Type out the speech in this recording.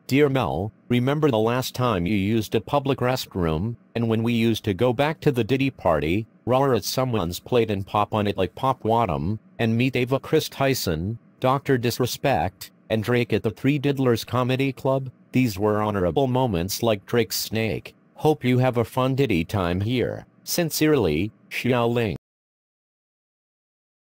Dear Mel, remember the last time you used a public restroom, and when we used to go back to the Diddy party, roar at someone's plate and pop on it like Pop Wadham, and meet Ava Chris Tyson, Dr. Disrespect, and Drake at the Three Diddlers Comedy Club? These were honorable moments like Drake's snake. Hope you have a fun Diddy time here. Sincerely, Xiaoling.